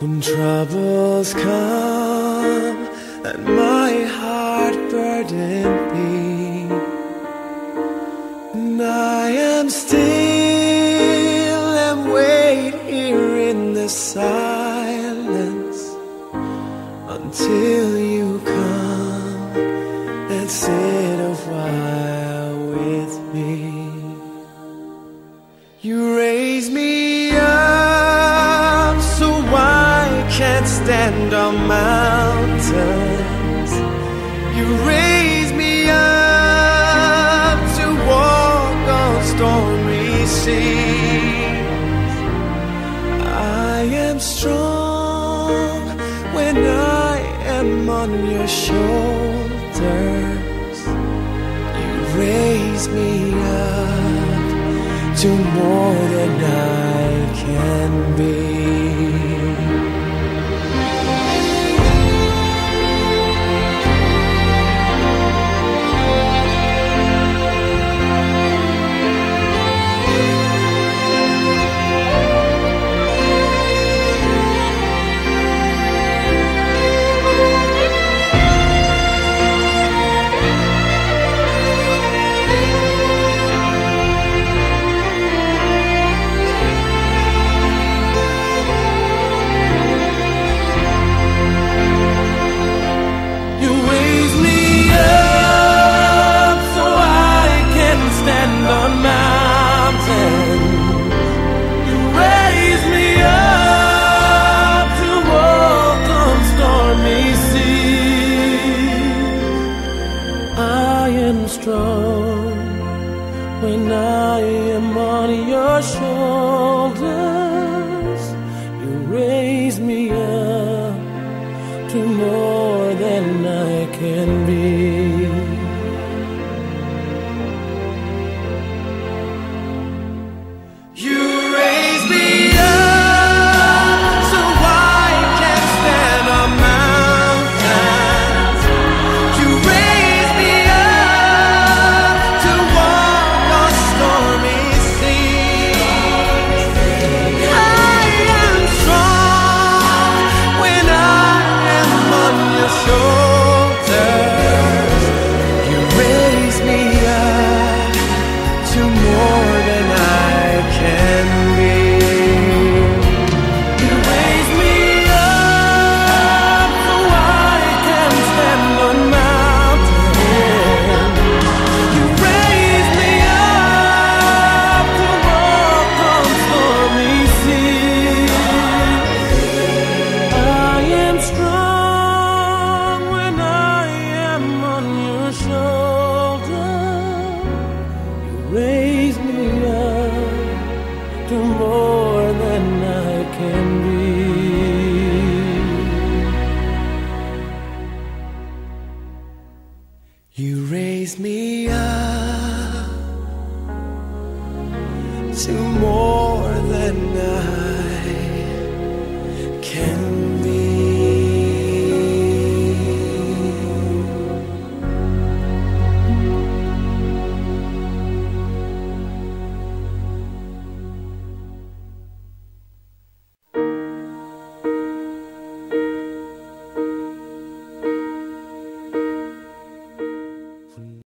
When troubles come and my heart burden be, and I am still and wait here in the silence until you come and sit a while with me. You raise me up so I can't stand on mountains. You raise me up to walk on stormy seas. I am strong when I am on your shoulders. You raise me up to more than I can be.